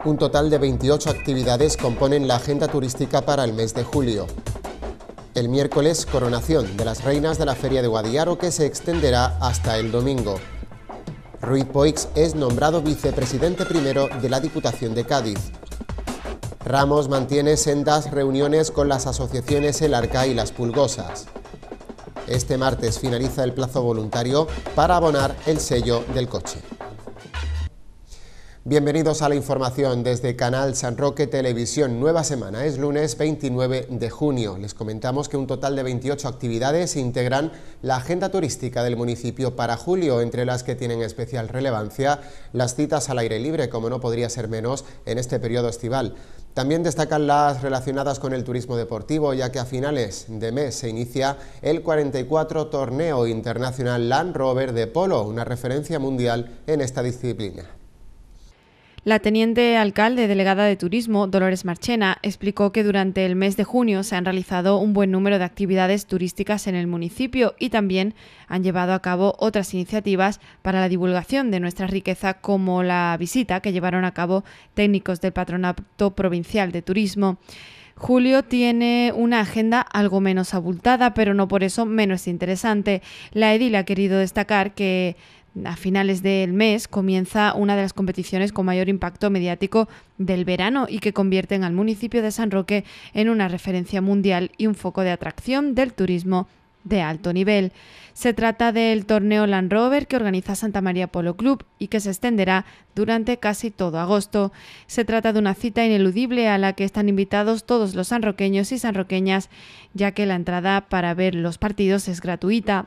Un total de 28 actividades componen la agenda turística para el mes de julio. El miércoles, coronación de las reinas de la Feria de Guadiaro, que se extenderá hasta el domingo. Ruiz Poix es nombrado vicepresidente primero de la Diputación de Cádiz. Ramos mantiene sendas reuniones con las asociaciones El Arca y Las Pulgosas. Este martes finaliza el plazo voluntario para abonar el sello del coche. Bienvenidos a la información desde Canal San Roque Televisión. Nueva semana, es lunes 29 de junio. Les comentamos que un total de 28 actividades integran la agenda turística del municipio para julio, entre las que tienen especial relevancia las citas al aire libre, como no podría ser menos en este periodo estival. También destacan las relacionadas con el turismo deportivo, ya que a finales de mes se inicia el 44 Torneo Internacional Land Rover de Polo, una referencia mundial en esta disciplina. La teniente alcalde delegada de Turismo, Dolores Marchena, explicó que durante el mes de junio se han realizado un buen número de actividades turísticas en el municipio y también han llevado a cabo otras iniciativas para la divulgación de nuestra riqueza, como la visita que llevaron a cabo técnicos del Patronato Provincial de Turismo. Julio tiene una agenda algo menos abultada, pero no por eso menos interesante. La edil ha querido destacar que a finales del mes comienza una de las competiciones con mayor impacto mediático del verano y que convierten al municipio de San Roque en una referencia mundial y un foco de atracción del turismo de alto nivel. Se trata del torneo Land Rover que organiza Santa María Polo Club y que se extenderá durante casi todo agosto. Se trata de una cita ineludible a la que están invitados todos los sanroqueños y sanroqueñas, ya que la entrada para ver los partidos es gratuita.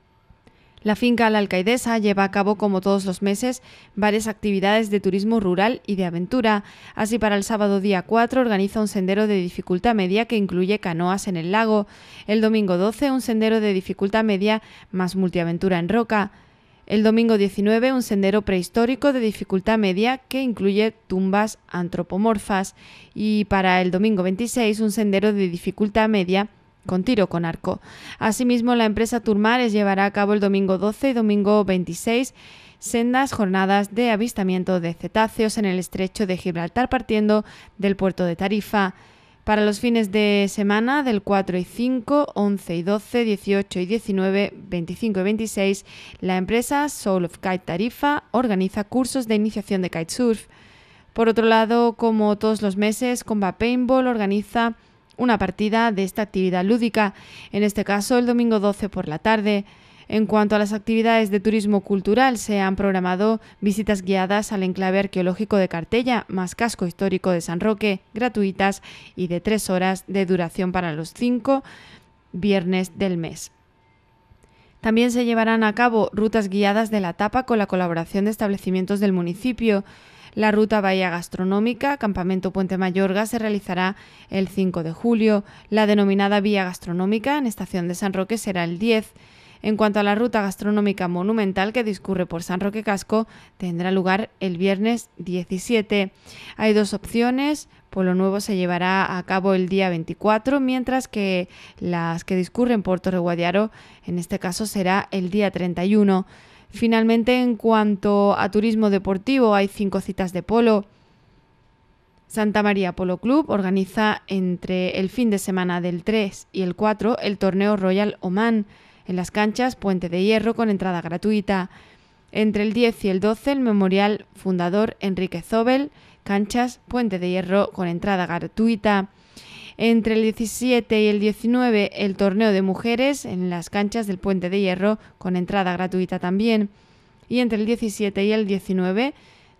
La finca La Alcaidesa lleva a cabo, como todos los meses, varias actividades de turismo rural y de aventura. Así, para el sábado día 4 organiza un sendero de dificultad media que incluye canoas en el lago. El domingo 12 un sendero de dificultad media más multiaventura en roca. El domingo 19 un sendero prehistórico de dificultad media que incluye tumbas antropomorfas. Y para el domingo 26 un sendero de dificultad media con tiro con arco. Asimismo, la empresa Turmares llevará a cabo el domingo 12 y domingo 26 sendas jornadas de avistamiento de cetáceos en el estrecho de Gibraltar, partiendo del puerto de Tarifa. Para los fines de semana del 4 y 5, 11 y 12, 18 y 19, 25 y 26, la empresa Soul of Kite Tarifa organiza cursos de iniciación de kitesurf. Por otro lado, como todos los meses, Comba Paintball organiza una partida de esta actividad lúdica, en este caso el domingo 12 por la tarde. En cuanto a las actividades de turismo cultural, se han programado visitas guiadas al enclave arqueológico de Cartella, más casco histórico de San Roque, gratuitas y de 3 horas de duración para los 5 viernes del mes. También se llevarán a cabo rutas guiadas de la tapa con la colaboración de establecimientos del municipio. La ruta Bahía Gastronómica, Campamento Puente Mayorga, se realizará el 5 de julio. La denominada Vía Gastronómica en Estación de San Roque será el 10. En cuanto a la ruta gastronómica monumental que discurre por San Roque Casco, tendrá lugar el viernes 17. Hay dos opciones. Polo Nuevo se llevará a cabo el día 24, mientras que las que discurren por Torre Guadiaro, en este caso será el día 31. Finalmente, en cuanto a turismo deportivo, hay 5 citas de polo. Santa María Polo Club organiza entre el fin de semana del 3 y el 4 el torneo Royal Oman en las canchas Puente de Hierro con entrada gratuita. Entre el 10 y el 12 el Memorial Fundador Enrique Zobel, canchas Puente de Hierro con entrada gratuita. Entre el 17 y el 19 el torneo de mujeres en las canchas del Puente de Hierro con entrada gratuita también. Y entre el 17 y el 19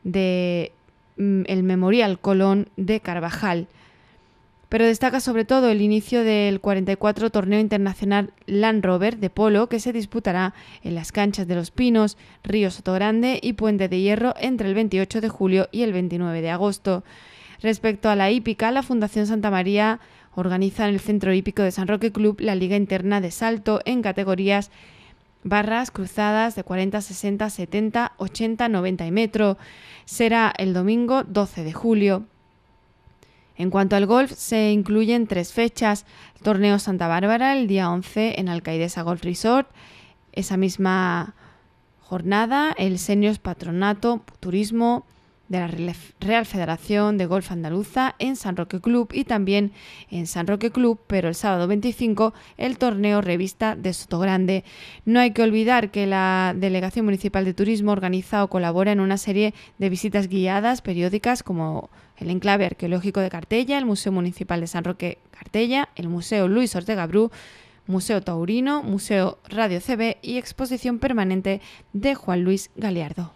el Memorial Colón de Carvajal. Pero destaca sobre todo el inicio del 44 Torneo Internacional Land Rover de Polo, que se disputará en las canchas de Los Pinos, Río Sotogrande y Puente de Hierro entre el 28 de julio y el 29 de agosto. Respecto a la hípica, la Fundación Santa María organiza en el Centro Hípico de San Roque Club la Liga Interna de Salto en categorías barras cruzadas de 40, 60, 70, 80, 90 y metro. Será el domingo 12 de julio. En cuanto al golf, se incluyen 3 fechas. El torneo Santa Bárbara el día 11 en Alcaidesa Golf Resort. Esa misma jornada, el Seniors Patronato Turismo de la Real Federación de Golf Andaluza en San Roque Club y también en San Roque Club, pero el sábado 25 el torneo Revista de Sotogrande. No hay que olvidar que la Delegación Municipal de Turismo organiza o colabora en una serie de visitas guiadas periódicas como el Enclave Arqueológico de Cartella, el Museo Municipal de San Roque Cartella, el Museo Luis Ortega Bru, Museo Taurino, Museo Radio CB y exposición permanente de Juan Luis Galiardo.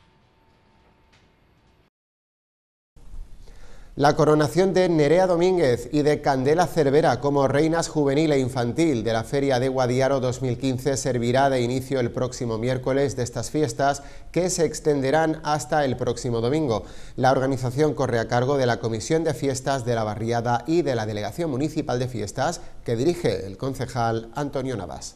La coronación de Nerea Domínguez y de Candela Cervera como reinas juvenil e infantil de la Feria de Guadiaro 2015 servirá de inicio el próximo miércoles de estas fiestas, que se extenderán hasta el próximo domingo. La organización corre a cargo de la Comisión de Fiestas de la Barriada y de la Delegación Municipal de Fiestas, que dirige el concejal Antonio Navas.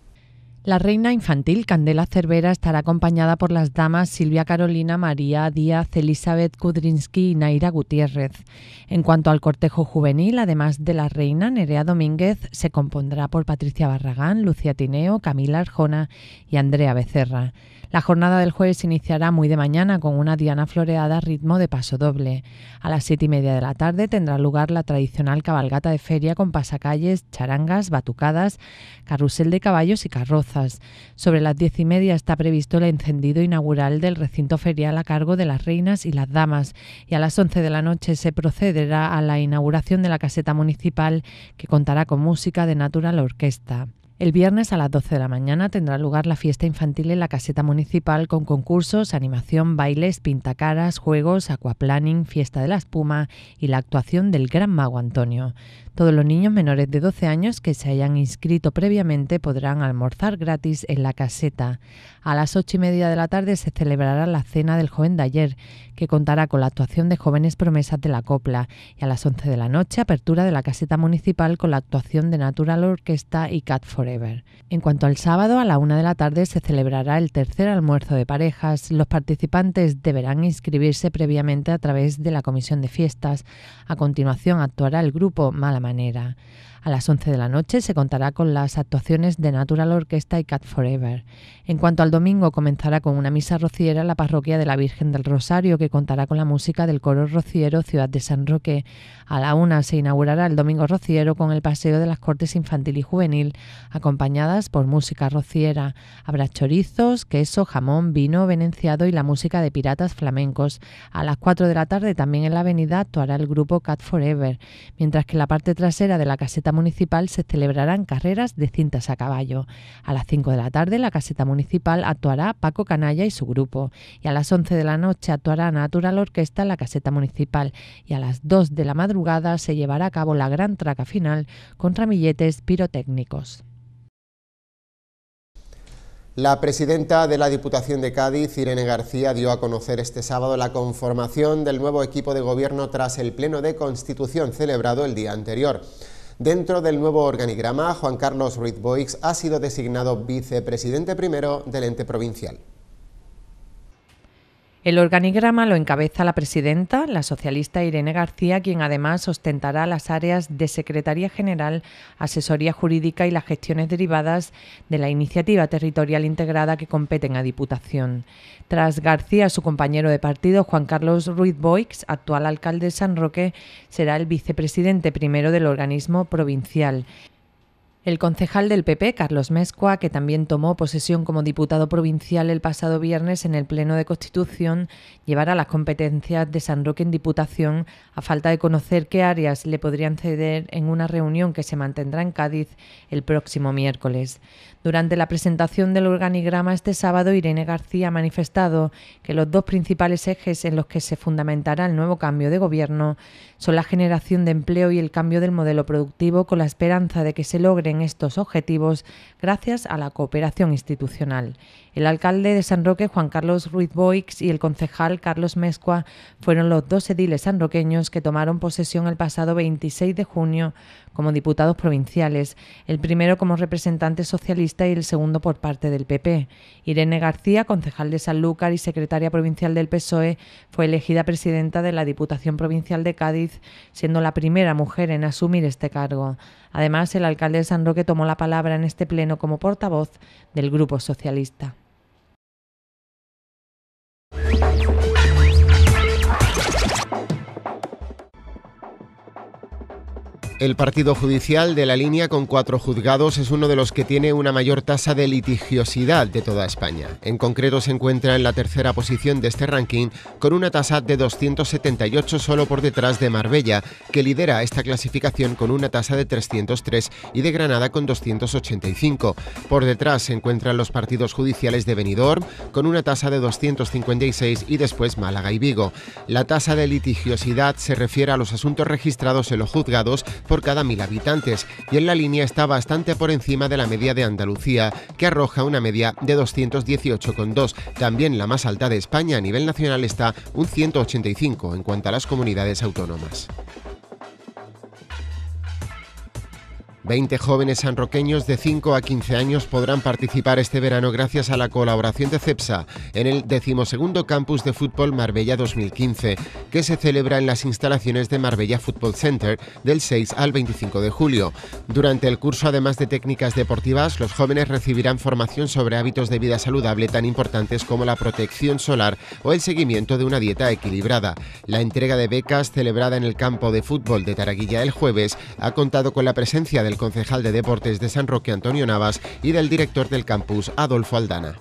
La reina infantil Candela Cervera estará acompañada por las damas Silvia Carolina, María Díaz, Elizabeth Kudrinsky y Naira Gutiérrez. En cuanto al cortejo juvenil, además de la reina, Nerea Domínguez se compondrá por Patricia Barragán, Lucía Tineo, Camila Arjona y Andrea Becerra. La jornada del jueves iniciará muy de mañana con una diana floreada a ritmo de paso doble. A las 7:30 de la tarde tendrá lugar la tradicional cabalgata de feria con pasacalles, charangas, batucadas, carrusel de caballos y carrozas. Sobre las 10:30 está previsto el encendido inaugural del recinto ferial a cargo de las reinas y las damas, y a las 11 de la noche se procederá a la inauguración de la caseta municipal, que contará con música de Natural Orquesta. El viernes a las 12 de la mañana tendrá lugar la fiesta infantil en la caseta municipal con concursos, animación, bailes, pintacaras, juegos, aquaplaning, fiesta de la espuma y la actuación del Gran Mago Antonio. Todos los niños menores de 12 años que se hayan inscrito previamente podrán almorzar gratis en la caseta. A las 8:30 de la tarde se celebrará la Cena del Joven de Ayer, que contará con la actuación de jóvenes promesas de la copla, y a las 11 de la noche apertura de la caseta municipal con la actuación de Natural Orquesta y Cat Forever. En cuanto al sábado, a la 1 de la tarde se celebrará el tercer almuerzo de parejas. Los participantes deberán inscribirse previamente a través de la Comisión de Fiestas. A continuación actuará el grupo Mala Manera. A las 11 de la noche se contará con las actuaciones de Natural Orquesta y Cat Forever. En cuanto al domingo, comenzará con una misa rociera en la parroquia de la Virgen del Rosario, que contará con la música del coro rociero Ciudad de San Roque. A la 1 se inaugurará el domingo rociero con el paseo de las Cortes infantil y juvenil, acompañadas por música rociera. Habrá chorizos, queso, jamón, vino venenciado y la música de piratas flamencos. A las 4 de la tarde, también en la avenida, actuará el grupo Cat Forever, mientras que en la parte trasera de la caseta municipal se celebrarán carreras de cintas a caballo. A las 5 de la tarde, en la caseta municipal actuará Paco Canalla y su grupo, y a las 11 de la noche actuará Natural Orquesta en la caseta municipal, y a las 2 de la madrugada se llevará a cabo la gran traca final con ramilletes pirotécnicos. La presidenta de la Diputación de Cádiz, Irene García, dio a conocer este sábado la conformación del nuevo equipo de gobierno tras el Pleno de Constitución celebrado el día anterior. Dentro del nuevo organigrama, Juan Carlos Ruiz Boix ha sido designado vicepresidente primero del ente provincial. El organigrama lo encabeza la presidenta, la socialista Irene García, quien además ostentará las áreas de Secretaría General, Asesoría Jurídica y las gestiones derivadas de la iniciativa territorial integrada que competen a Diputación. Tras García, su compañero de partido, Juan Carlos Ruiz Boix, actual alcalde de San Roque, será el vicepresidente primero del organismo provincial. El concejal del PP, Carlos Mescua, que también tomó posesión como diputado provincial el pasado viernes en el Pleno de Constitución, llevará las competencias de San Roque en Diputación, a falta de conocer qué áreas le podrían ceder en una reunión que se mantendrá en Cádiz el próximo miércoles. Durante la presentación del organigrama este sábado, Irene García ha manifestado que los dos principales ejes en los que se fundamentará el nuevo cambio de gobierno son la generación de empleo y el cambio del modelo productivo, con la esperanza de que se logren estos objetivos gracias a la cooperación institucional. El alcalde de San Roque, Juan Carlos Ruiz Boix, y el concejal Carlos Mescua fueron los dos ediles sanroqueños que tomaron posesión el pasado 26 de junio como diputados provinciales, el primero como representante socialista y el segundo por parte del PP. Irene García, concejal de Sanlúcar y secretaria provincial del PSOE, fue elegida presidenta de la Diputación Provincial de Cádiz, siendo la primera mujer en asumir este cargo. Además, el alcalde de San Roque tomó la palabra en este pleno como portavoz del Grupo Socialista. El partido judicial de la línea, con 4 juzgados, es uno de los que tiene una mayor tasa de litigiosidad de toda España. En concreto, se encuentra en la tercera posición de este ranking, con una tasa de 278, solo por detrás de Marbella, que lidera esta clasificación con una tasa de 303, y de Granada con 285. Por detrás se encuentran los partidos judiciales de Benidorm, con una tasa de 256, y después Málaga y Vigo. La tasa de litigiosidad se refiere a los asuntos registrados en los juzgados por cada 1000 habitantes, y en la línea está bastante por encima de la media de Andalucía, que arroja una media de 218,2. También la más alta de España a nivel nacional está un 185 en cuanto a las comunidades autónomas. 20 jóvenes sanroqueños de 5 a 15 años podrán participar este verano gracias a la colaboración de CEPSA en el 12º Campus de Fútbol Marbella 2015, que se celebra en las instalaciones de Marbella Football Center del 6 al 25 de julio. Durante el curso, además de técnicas deportivas, los jóvenes recibirán formación sobre hábitos de vida saludable tan importantes como la protección solar o el seguimiento de una dieta equilibrada. La entrega de becas, celebrada en el campo de fútbol de Taraguilla el jueves, ha contado con la presencia del concejal de Deportes de San Roque, Antonio Navas, y del director del campus, Adolfo Aldana.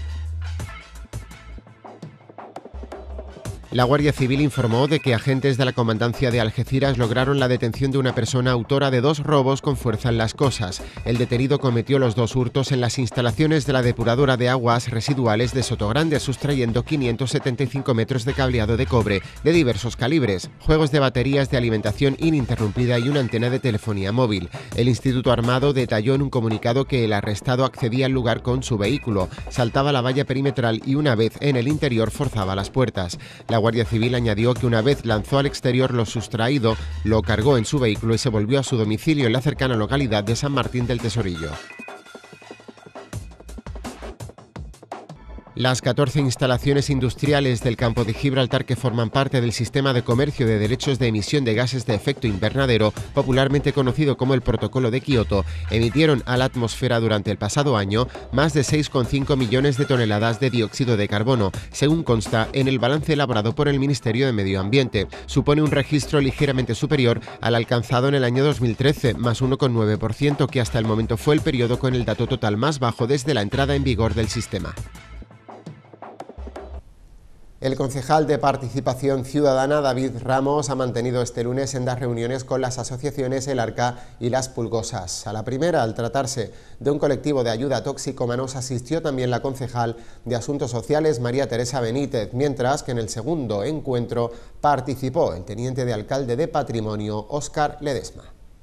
La Guardia Civil informó de que agentes de la Comandancia de Algeciras lograron la detención de una persona autora de 2 robos con fuerza en Las Cosas. El detenido cometió los 2 hurtos en las instalaciones de la depuradora de aguas residuales de Sotogrande, sustrayendo 575 metros de cableado de cobre de diversos calibres, juegos de baterías de alimentación ininterrumpida y una antena de telefonía móvil. El Instituto Armado detalló en un comunicado que el arrestado accedía al lugar con su vehículo, saltaba la valla perimetral y una vez en el interior forzaba las puertas. La Guardia Civil añadió que una vez lanzó al exterior lo sustraído, lo cargó en su vehículo y se volvió a su domicilio en la cercana localidad de San Martín del Tesorillo. Las 14 instalaciones industriales del campo de Gibraltar, que forman parte del sistema de comercio de derechos de emisión de gases de efecto invernadero, popularmente conocido como el Protocolo de Kioto, emitieron a la atmósfera durante el pasado año más de 6,5 millones de toneladas de dióxido de carbono, según consta en el balance elaborado por el Ministerio de Medio Ambiente. Supone un registro ligeramente superior al alcanzado en el año 2013, más 1,9%, que hasta el momento fue el periodo con el dato total más bajo desde la entrada en vigor del sistema. El concejal de Participación Ciudadana, David Ramos, ha mantenido este lunes sendas reuniones con las asociaciones El Arca y Las Pulgosas. A la primera, al tratarse de un colectivo de ayuda a toxicómanos, asistió también la concejal de Asuntos Sociales, María Teresa Benítez, mientras que en el segundo encuentro participó el teniente de alcalde de Patrimonio, Óscar Ledesma.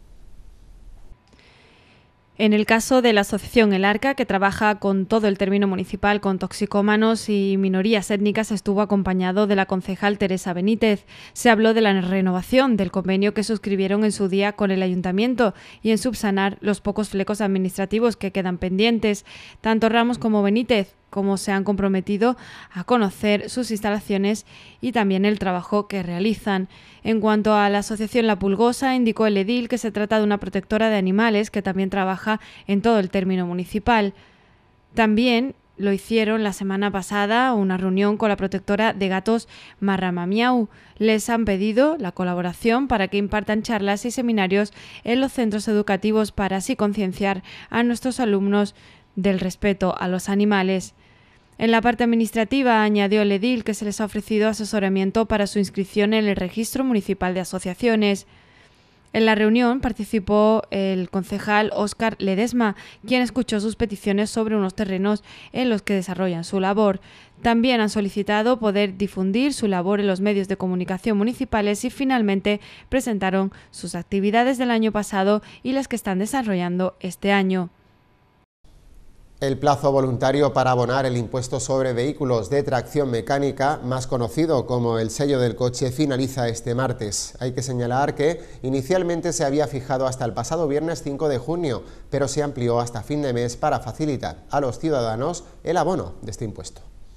En el caso de la asociación El Arca, que trabaja con todo el término municipal con toxicómanos y minorías étnicas, estuvo acompañado de la concejal Teresa Benítez. Se habló de la renovación del convenio que suscribieron en su día con el ayuntamiento y en subsanar los pocos flecos administrativos que quedan pendientes. Tanto Ramos como Benítez como se han comprometido a conocer sus instalaciones y también el trabajo que realizan. En cuanto a la asociación La Pulgosa, indicó el edil que se trata de una protectora de animales que también trabaja en todo el término municipal. También lo hicieron la semana pasada, una reunión con la protectora de gatos Marrama Miau. Les han pedido la colaboración para que impartan charlas y seminarios en los centros educativos para así concienciar a nuestros alumnos del respeto a los animales. En la parte administrativa, añadió el edil que se les ha ofrecido asesoramiento para su inscripción en el Registro Municipal de Asociaciones. En la reunión participó el concejal Óscar Ledesma, quien escuchó sus peticiones sobre unos terrenos en los que desarrollan su labor. También han solicitado poder difundir su labor en los medios de comunicación municipales y finalmente presentaron sus actividades del año pasado y las que están desarrollando este año. El plazo voluntario para abonar el impuesto sobre vehículos de tracción mecánica, más conocido como el sello del coche, finaliza este martes. Hay que señalar que inicialmente se había fijado hasta el pasado viernes 5 de junio, pero se amplió hasta fin de mes para facilitar a los ciudadanos el abono de este impuesto.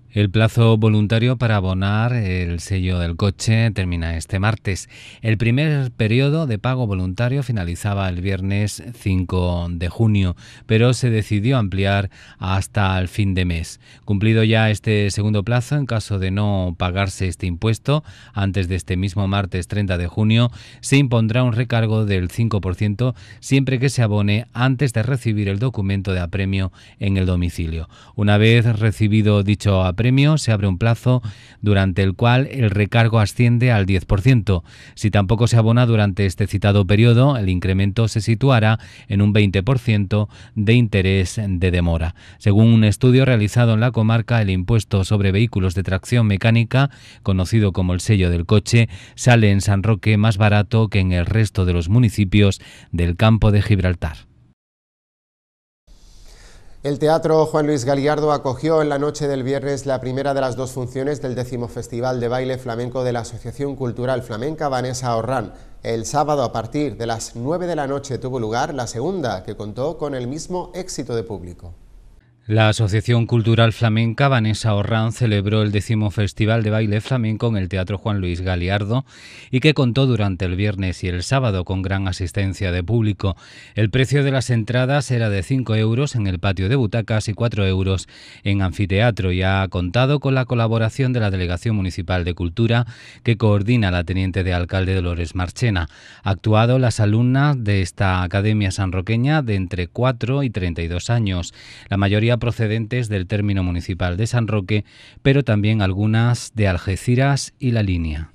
El plazo voluntario para abonar el sello del coche termina este martes. El primer periodo de pago voluntario finalizaba el viernes 5 de junio, pero se decidió ampliar hasta el fin de mes. Cumplido ya este segundo plazo, en caso de no pagarse este impuesto, antes de este mismo martes 30 de junio, se impondrá un recargo del 5% siempre que se abone antes de recibir el documento de apremio en el domicilio. Una vez recibido dicho apremio, se abre un plazo durante el cual el recargo asciende al 10%. Si tampoco se abona durante este citado periodo, el incremento se situará en un 20% de interés de demora. Según un estudio realizado en la comarca, el impuesto sobre vehículos de tracción mecánica, conocido como el sello del coche, sale en San Roque más barato que en el resto de los municipios del Campo de Gibraltar. El Teatro Juan Luis Galiardo acogió en la noche del viernes la primera de las dos funciones del 10º Festival de Baile Flamenco de la Asociación Cultural Flamenca Vanessa Orrán. El sábado, a partir de las 9 de la noche, tuvo lugar la segunda, que contó con el mismo éxito de público. La Asociación Cultural Flamenca Vanessa Orrán celebró el 10º Festival de Baile Flamenco en el Teatro Juan Luis Galiardo y que contó durante el viernes y el sábado con gran asistencia de público. El precio de las entradas era de 5 euros en el patio de butacas y 4 euros en anfiteatro y ha contado con la colaboración de la Delegación Municipal de Cultura que coordina la teniente de alcalde Dolores Marchena. Ha actuado las alumnas de esta academia sanroqueña de entre 4 y 32 años, la mayoría procedentes del término municipal de San Roque, pero también algunas de Algeciras y La Línea.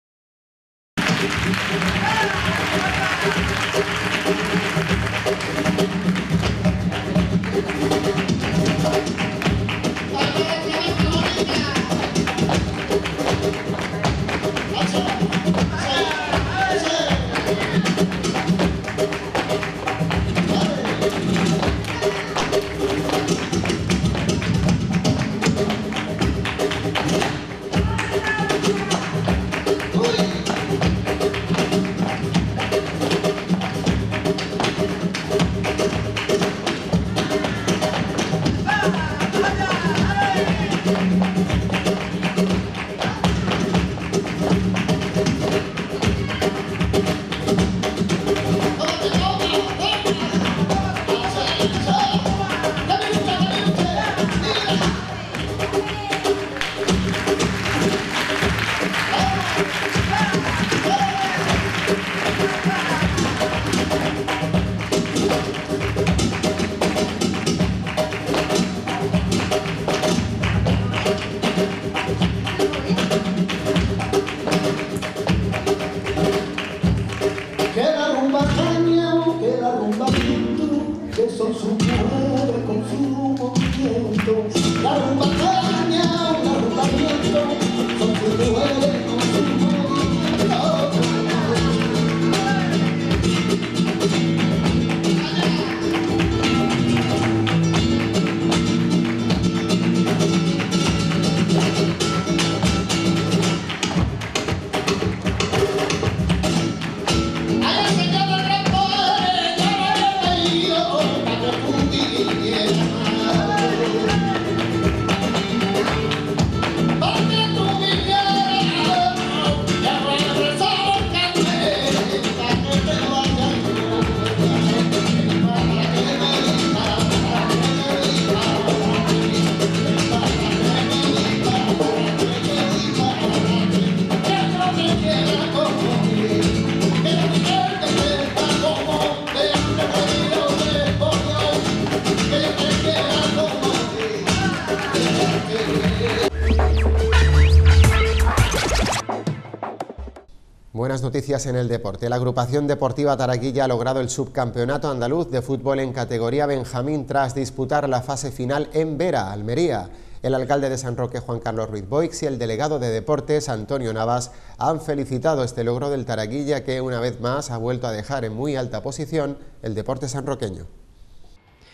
Buenas noticias en el deporte. La agrupación deportiva Taraquilla ha logrado el subcampeonato andaluz de fútbol en categoría Benjamín tras disputar la fase final en Vera, Almería. El alcalde de San Roque, Juan Carlos Ruiz Boix, y el delegado de deportes, Antonio Navas, han felicitado este logro del Taraquilla que una vez más ha vuelto a dejar en muy alta posición el deporte sanroqueño.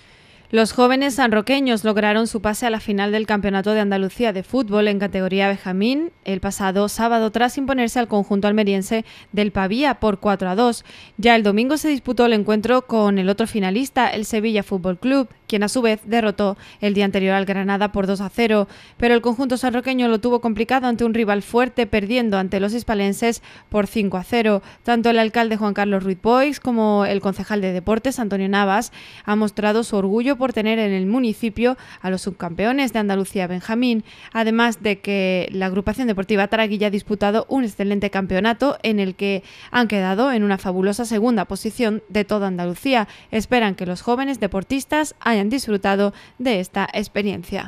Los jóvenes sanroqueños lograron su pase a la final del Campeonato de Andalucía de Fútbol en categoría Benjamín el pasado sábado tras imponerse al conjunto almeriense del Pavía por 4-2. Ya el domingo se disputó el encuentro con el otro finalista, el Sevilla Fútbol Club, quien a su vez derrotó el día anterior al Granada por 2-0, pero el conjunto sanroqueño lo tuvo complicado ante un rival fuerte, perdiendo ante los hispalenses por 5-0. Tanto el alcalde Juan Carlos Ruiz Boix como el concejal de Deportes, Antonio Navas, han mostrado su orgullo por tener en el municipio a los subcampeones de Andalucía Benjamín, además de que la agrupación deportiva Taraguilla ha disputado un excelente campeonato en el que han quedado en una fabulosa segunda posición de toda Andalucía. Esperan que los jóvenes deportistas hayan disfrutado de esta experiencia.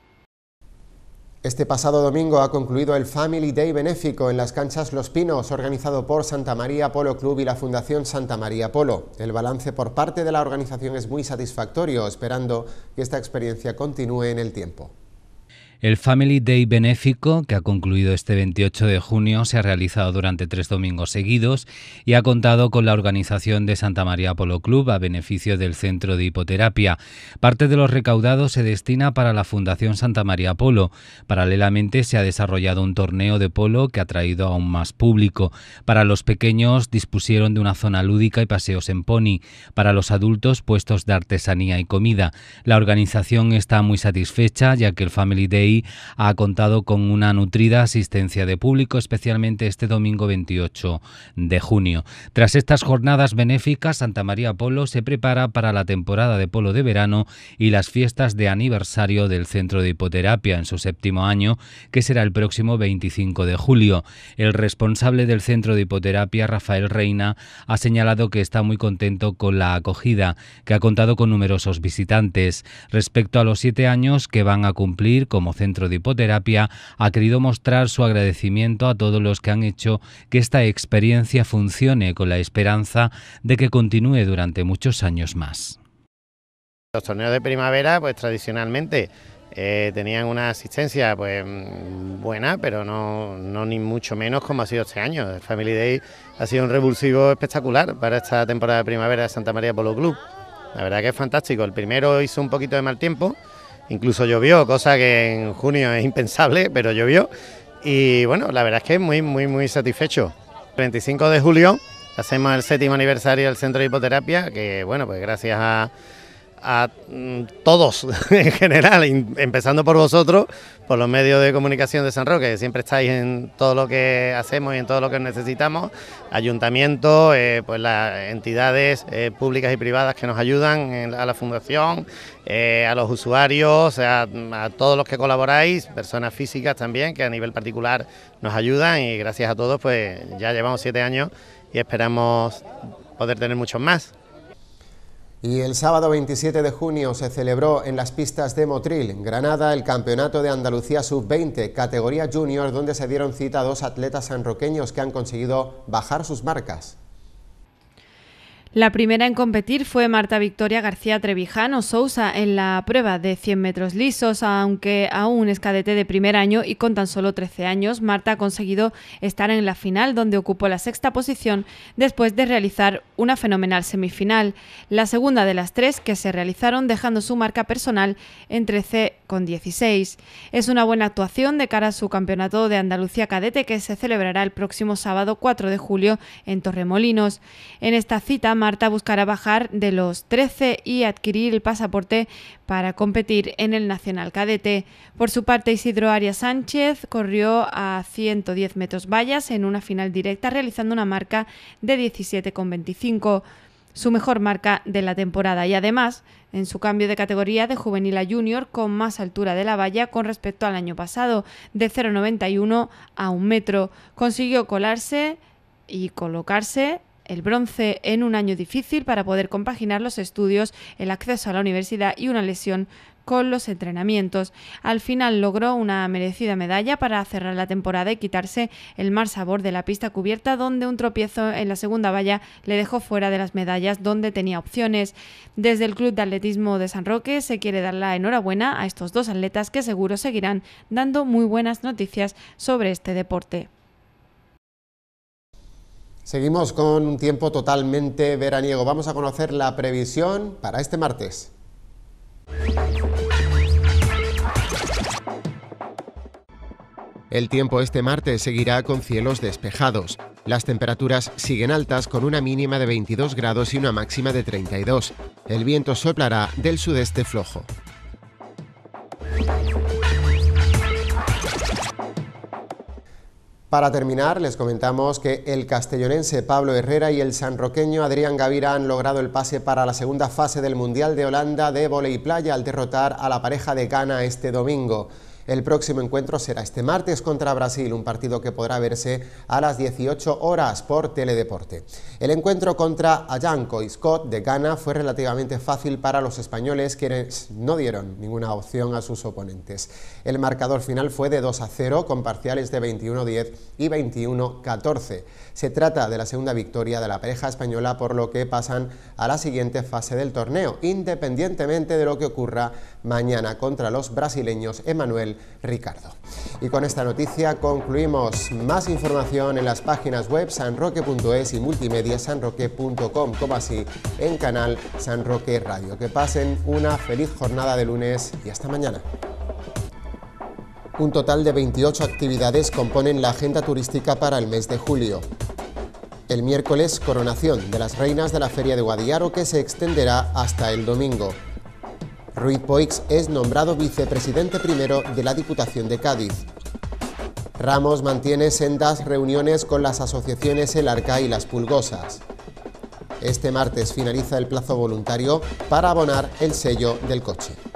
Este pasado domingo ha concluido el Family Day benéfico en las canchas Los Pinos, organizado por Santa María Polo Club y la Fundación Santa María Polo. El balance por parte de la organización es muy satisfactorio, esperando que esta experiencia continúe en el tiempo. El Family Day benéfico, que ha concluido este 28 de junio, se ha realizado durante 3 domingos seguidos y ha contado con la organización de Santa María Polo Club a beneficio del Centro de Hipoterapia. Parte de los recaudados se destina para la Fundación Santa María Polo. Paralelamente se ha desarrollado un torneo de polo que ha traído aún más público. Para los pequeños dispusieron de una zona lúdica y paseos en pony. Para los adultos, puestos de artesanía y comida. La organización está muy satisfecha, ya que el Family Day ha contado con una nutrida asistencia de público, especialmente este domingo 28 de junio. Tras estas jornadas benéficas, Santa María Polo se prepara para la temporada de polo de verano y las fiestas de aniversario del Centro de Hipoterapia en su 7º año, que será el próximo 25 de julio. El responsable del Centro de Hipoterapia, Rafael Reina, ha señalado que está muy contento con la acogida, que ha contado con numerosos visitantes. Respecto a los 7 años que van a cumplir como Centro de Hipoterapia, ha querido mostrar su agradecimiento a todos los que han hecho que esta experiencia funcione, con la esperanza de que continúe durante muchos años más. Los torneos de primavera, pues tradicionalmente tenían una asistencia pues buena, pero no ni mucho menos como ha sido este año. El Family Day ha sido un revulsivo espectacular para esta temporada de primavera de Santa María Polo Club. La verdad que es fantástico. El primero hizo un poquito de mal tiempo. Incluso llovió, cosa que en junio es impensable, pero llovió. Y bueno, la verdad es que muy satisfecho. El 25 de julio hacemos el 7º aniversario del Centro de Hipoterapia, que bueno, pues gracias a todos en general, empezando por vosotros, por los medios de comunicación de San Roque, que siempre estáis en todo lo que hacemos y en todo lo que necesitamos, ayuntamiento, pues las entidades públicas y privadas que nos ayudan a la fundación, a los usuarios, a todos los que colaboráis, personas físicas también, que a nivel particular nos ayudan, y gracias a todos pues ya llevamos 7 años y esperamos poder tener muchos más. Y el sábado 27 de junio se celebró en las pistas de Motril, en Granada, el Campeonato de Andalucía Sub-20, categoría junior, donde se dieron cita a 2 atletas sanroqueños que han conseguido bajar sus marcas. La primera en competir fue Marta Victoria García Trevijano Sousa en la prueba de 100 metros lisos. Aunque aún es cadete de primer año y con tan solo 13 años, Marta ha conseguido estar en la final, donde ocupó la 6ª posición después de realizar una fenomenal semifinal, la segunda de las 3 que se realizaron, dejando su marca personal en 13,16. Es una buena actuación de cara a su campeonato de Andalucía cadete, que se celebrará el próximo sábado 4 de julio en Torremolinos. En esta cita, Marta buscará bajar de los 13 y adquirir el pasaporte para competir en el Nacional Cadete. Por su parte, Isidro Arias Sánchez corrió a 110 metros vallas en una final directa, realizando una marca de 17,25, su mejor marca de la temporada, y además en su cambio de categoría de juvenil a junior, con más altura de la valla con respecto al año pasado, de 0,91 a 1 metro. Consiguió colarse y colocarse el bronce en un año difícil para poder compaginar los estudios, el acceso a la universidad y una lesión con los entrenamientos. Al final logró una merecida medalla para cerrar la temporada y quitarse el mal sabor de la pista cubierta, donde un tropiezo en la segunda valla le dejó fuera de las medallas donde tenía opciones. Desde el Club de Atletismo de San Roque se quiere dar la enhorabuena a estos 2 atletas, que seguro seguirán dando muy buenas noticias sobre este deporte. Seguimos con un tiempo totalmente veraniego. Vamos a conocer la previsión para este martes. El tiempo este martes seguirá con cielos despejados. Las temperaturas siguen altas con una mínima de 22 grados y una máxima de 32. El viento soplará del sudeste flojo. Para terminar, les comentamos que el castellonense Pablo Herrera y el sanroqueño Adrián Gavira han logrado el pase para la segunda fase del Mundial de Holanda de vóley playa al derrotar a la pareja de Ghana este domingo. El próximo encuentro será este martes contra Brasil, un partido que podrá verse a las 18 horas por Teledeporte. El encuentro contra Ayanko y Scott de Ghana fue relativamente fácil para los españoles, quienes no dieron ninguna opción a sus oponentes. El marcador final fue de 2-0 con parciales de 21-10 y 21-14. Se trata de la segunda victoria de la pareja española, por lo que pasan a la siguiente fase del torneo, independientemente de lo que ocurra mañana contra los brasileños Emanuel Ricardo. Y con esta noticia concluimos. Más información en las páginas web sanroque.es y multimedia sanroque.com, como así en canal San Roque Radio. Que pasen una feliz jornada de lunes y hasta mañana. Un total de 28 actividades componen la agenda turística para el mes de julio. El miércoles, coronación de las reinas de la Feria de Guadiaro, que se extenderá hasta el domingo. Ruiz Poix es nombrado vicepresidente primero de la Diputación de Cádiz. Ramos mantiene sendas reuniones con las asociaciones El Arca y Las Pulgosas. Este martes finaliza el plazo voluntario para abonar el sello del coche.